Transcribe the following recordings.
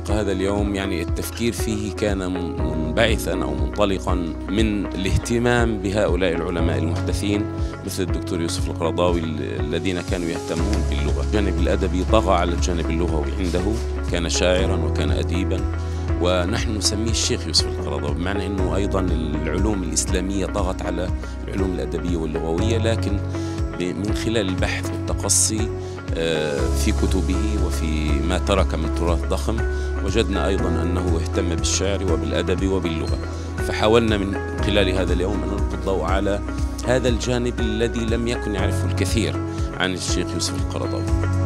الحقيقة هذا اليوم يعني التفكير فيه كان منبعثا أو منطلقا من الاهتمام بهؤلاء العلماء المحدثين مثل الدكتور يوسف القرضاوي الذين كانوا يهتمون باللغة. الجانب الأدبي طغى على الجانب اللغوي عنده، كان شاعرا وكان أديبا، ونحن نسميه الشيخ يوسف القرضاوي، بمعنى أنه أيضا العلوم الإسلامية طغت على العلوم الأدبية واللغوية، لكن من خلال البحث والتقصي في كتبه وفي ما ترك من تراث ضخم وجدنا أيضا أنه اهتم بالشعر وبالأدب وباللغة، فحاولنا من خلال هذا اليوم أن نلقي الضوء على هذا الجانب الذي لم يكن يعرفه الكثير عن الشيخ يوسف القرضاوي.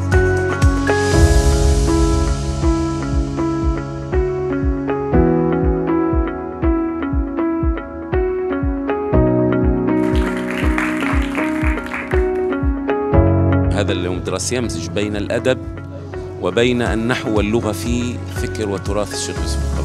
هذا اليوم الدراسي يمزج بين الأدب وبين النحو واللغة في فكر وتراث الشيخ يوسف القرضاوي.